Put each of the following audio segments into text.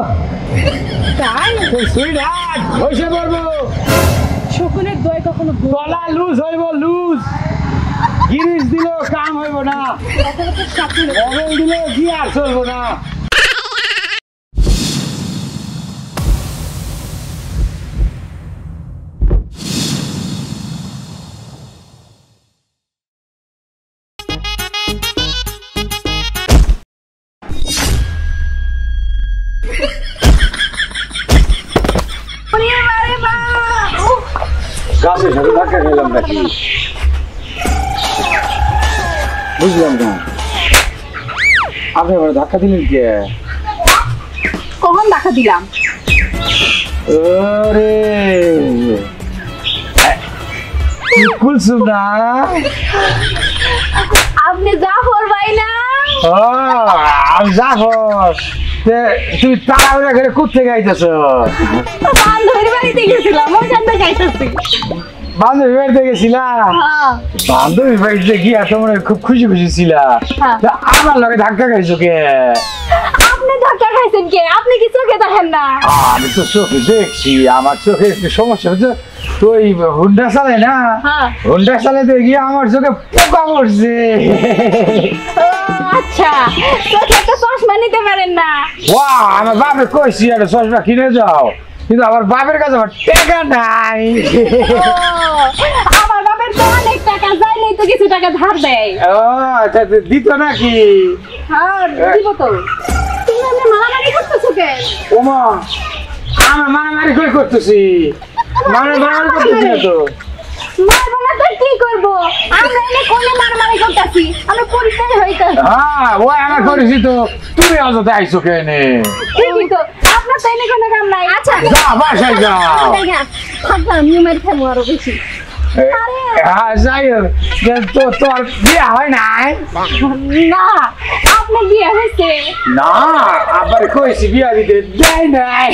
তাই সুইটহার্ট বসে পড়বো। শকুনের দই কখনো গলা লুজ হইব, লুজ গিরিশ দিলেও কাম হইব না, অবেল দিলেও কি আর চলবো না। গাছের সাথে ধাক্কা খেলাম নাকি বুঝলাম না। আপনি আবার ধাক্কা দিলেন কে? কখন দেখা দিলাম? ওরে কুলসুম না, আপনি জাফর ভাই না? আমি জাফর। তুমি তাড়াহুড়া করে কোথায় গাইতেছ? বান্ধবীর বাড়িতে গেছিলাম, ওইখান থেকে গাইতেছি। বান্ধবী বাড়িতে গেছিলা? বান্ধবী বাড়িতে গিয়া তোমরা খুব খুশি খুশি ছিলা, আমার লগে ধাক্কা খাইছো কে? আপনি ধাক্কা খাইছেন কে? আপনি কি চোখে দেখেন না? আমি তো চোখে দেখছি, আমার চোখে একটু সমস্যা হচ্ছে। তো ওই হুন্ডা চালায় না, হুন্ডা চালাতে গিয়ে আমার চোখে পোকা পড়ছে। আচ্ছা, চোখে একটা চশমা নিতে পারেন না? আমার বাপের কইছি একটা চশমা কিনে যাও, কিন্তু আমার বাপের কাছে আমার টাকা নাই। আমার বাপের তো অনেক টাকা, চাইলেই তো কিছু টাকা ধার দেয়। দিত নাকি? হ্যাঁ দিব তো। তুমি এমনি মারামারি করতেছো কেন? ওমা, আমার মারামারি করে করতেছি? মারামারি করতেছি না তো। মারবো না তো কি করবো? আমরা এনে কোনে মারামারি করতেছি, আমরা পরিচয় হইতাছি। হ্যাঁ, ওই আমার পরিচিত। তুমি অযথা আইছো কেনে? ঠিকই তো, আপনার তো এনে কোনো কাম নাই। আচ্ছা যা বাসায় যাও। আমি মেরে খাবো আরো বেশি। যাই হোক, তোর বিয়ে হয় নাই? না, আপনার বিয়ে হয়েছে? না, আবার কইছি বিয়া দিতে দেয় নাই।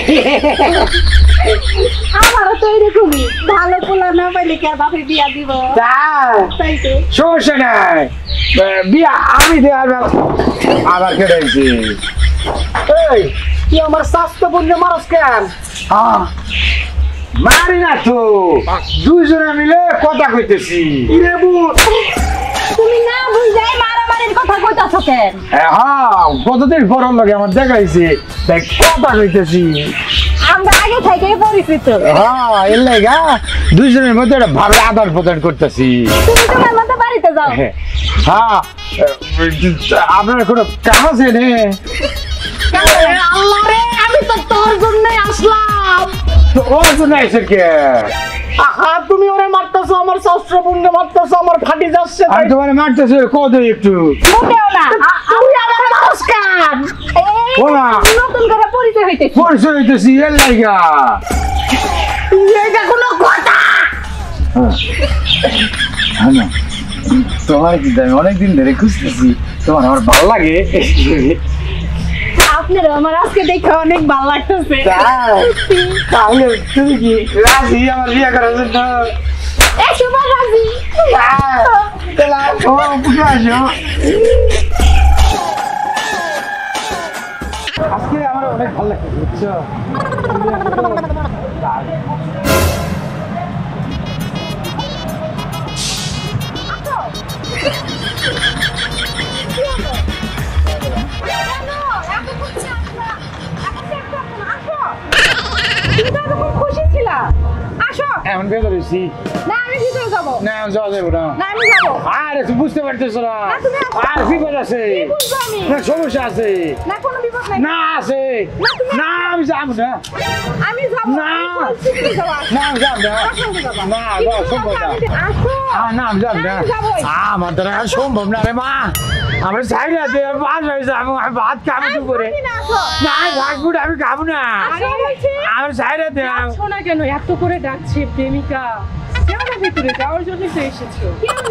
আমারও তো এরকমই, ভালো পোলা না পাইলে কি আর বাপে বিয়া দিব? তাই তো, সমস্যা নাই, বিয়া আমি দেওয়ার আবার কেটেছি। এই তুই আমার স্বাস্থ্যপূর্ণ মানুষ কেন? মারি না তো, দুইজনে মিলে কথা কইতেছি। তুমি না বুঝাই মারামারির কথা কইতাছো কেন? হ্যাঁ, কতদিন পর লাগে আমার দেখাইছে, তাই কথা কইতেছি। আমরা আগে থেকে পরিচিত। হ্যাঁ, এর লাগা দুইজনের মধ্যে একটা ভালো আদান প্রদান করতেছি। তুমি তোমার মতো বাড়িতে যাও। হ্যাঁ, আপনার কোনো কাম আছে রে? আল্লাহ রে, আমি তো তোর জন্যই আসলাম। ওর জন্য আইসের কে? তুমি ওরে মারতেছো, আমার শাস্ত্রপূর্ণ মারতেছো, আমার ফাটি যাচ্ছে। আমি তোমার মারতেছি, কত একটু মোটেও না। তুমি আমার মানুষ কান। নতুন করে পরিচয় হইতেছি। পরিচয় হইতেছি এর লাগা। এটা কোনো কথা? তোমার কিন্তু আমি অনেকদিন ধরে খুঁজতেছি, তোমার আমার ভালো লাগে। আপনার আমার আজকে দেখে অনেক ভালো লাগতেছে। তাহলে তুমি কি রাজি আমার বিয়ে করার জন্য? একবার রাজি। আজকে আমার অনেক ভালো লাগছে, বুঝছো? খুশি ছিলা? আসো। এমন বেদা রয়েছি না, আমি ভিতরে যাবো। না, যাওয়া যাবে না। না, আমি যাবো। আরে তুই বুঝতে পারতেছো না, আর বিপদ আছে, সমস্যা আছে। না, কোনো বিপদ নাই। না আছে, না আমি যাবো না। আমি যাবো না, না, আমি যাবো না। না, যাওয়া সম্ভব না। না, আমি যাবো না। আমার দ্বারা সম্ভব না রে মা। আমার সাইড আছে, আমি ভাত খাবো তো করে। না, ফাস্ট ফুড আমি খাবো না। আমার সাইড আছে। শোনা কেন এত করে ডাকছে প্রেমিকা? কেন না ভিতরে যাওয়ার জন্য তো এসেছো?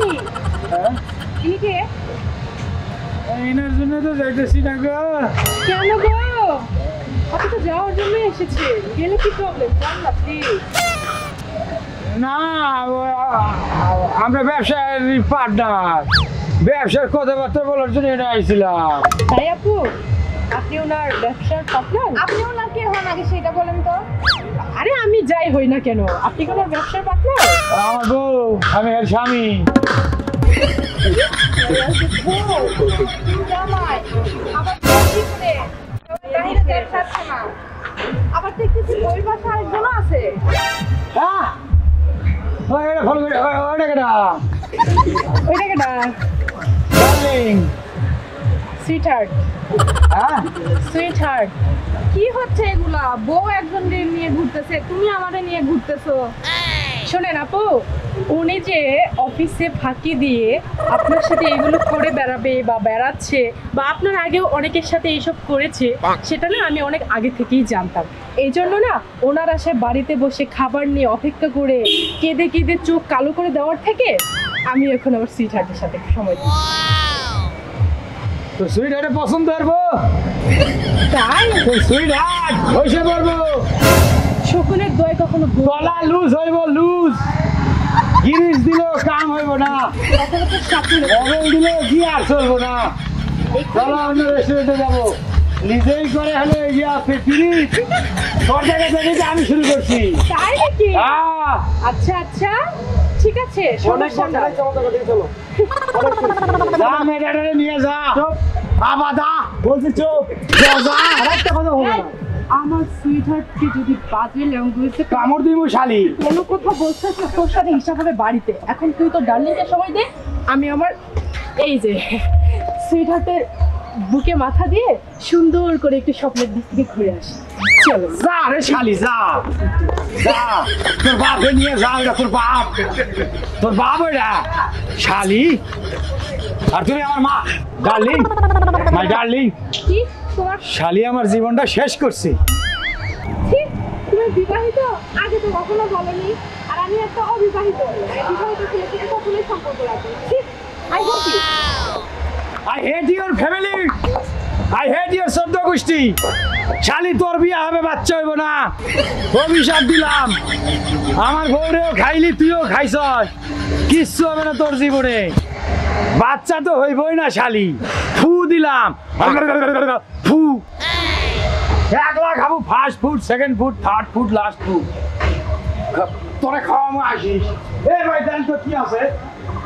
এনার জন্য তো যাইতেছি না গো। কেন গো? আপনি তো যাওয়ার জন্য এসেছেন, গেলে কি প্রবলেম? যান না প্লিজ। না, আমরা ব্যবসার পার্টনার, ব্যবসার কথাবার্তা বলার জন্য এটা আইছিলাম। তাই আপু, আপনি ওনার ব্যবসার পার্টনার? আপনি ওনার কে হন আগে সেটা বলেন তো। আরে আমি যাই হই না কেন, আপনি কি ওনার ব্যবসার পার্টনার? আমার বউ, আমি এর স্বামী। জামাই আবার কি করে বাইরে ব্যবসা আছে না, আবার দেখতেছি ওই বাসা আরেকজন আছে। হ্যাঁ ওই এটা ফলো করে ওইটা কেটা ওইটা কেডা? ডার্লিং। সুইটহার্ট। হ্যাঁ সুইটহার্ট। কি হচ্ছে এগুলা? বউ একজন নিয়ে ঘুরতেছে, তুমি আমারে নিয়ে ঘুরতেছো। শোনেন আপু, উনি যে অফিসে ফাঁকি দিয়ে আপনার সাথে এগুলো করে বেড়াবে বা বেড়াচ্ছে বা আপনার আগেও অনেকের সাথে এইসব করেছে, সেটা না আমি অনেক আগে থেকেই জানতাম। এই জন্য না ওনার আশায় বাড়িতে বসে খাবার নিয়ে অপেক্ষা করে কেঁদে কেঁদে চোখ কালো করে দেওয়ার থেকে আমি এখন আমার সুইটহার্টের সাথে সময় দিই। তো সুইটহার্টে পছন্দ করবো তাই তো সুইটহার্ট হইছে করবো। শকুনের দয় কখনো গলা লুজ হইব, লুজ গিরিশ দিলেও কাম হইব না, ওভেন দিলেও কি আর চলবো না। চলো অন্য রেস্টুরেন্টে যাবো, নিজেই করে হলে গিয়া ফিরিস তোর জায়গা থেকে আমি শুরু করছি। তাই নাকি? হ্যাঁ আচ্ছা আচ্ছা ঠিক আছে, সমস্যা না। যা মেয়েটারে নিয়ে যা। আবাদা বলছি চুপ যা। আরেকটা কথা বলবো না। আমার সুইটহার্টকে যদি বাজে ল্যাঙ্গুয়েজে কামড় দিব শালি। কোনো কথা বলছিস না, তোর সাথে হিসাব হবে বাড়িতে। এখন তুই তো ডার্লিংকে সময় দে, আমি আমার এই যে সুইটহার্টের বুকে মাথা দিয়ে সুন্দর করে একটু স্বপ্নের দিক থেকে ঘুরে আসি। চলো যা রে শালি যা যা, তোর বাপে নিয়ে যা। এটা তোর বাপ, তোর বাপ এটা শালি। আর তুমি আমার মা, ডার্লিং, মাই ডার্লিং। কি তোমার শালি আমার জীবনটা শেষ করছে। ঠিক, তুমি বিবাহিত? আগে তো কখনো বলনি। আর আমি একটা অবিবাহিত, বিবাহিত ছেলের সাথে কখনোই সম্পর্ক রাখবো না। ঠিক, I hope you. I hate your family. I hate your সদ্য গোষ্ঠী। শালি তোর বিয়ে হবে, বাচ্চা হইব না, অভিশাপ দিলাম। আমার বউরেও খাইলি, তুইও খাইছস, কিচ্ছু হবে না তোর জীবনে। বাচ্চা তো হইবই না শালি। ফু দিলাম, ফু। একলা খাবো first food, second food, third food, last food. তোরে খাওয়ামো আসিস। এ ভাই দেন তো কি আছে?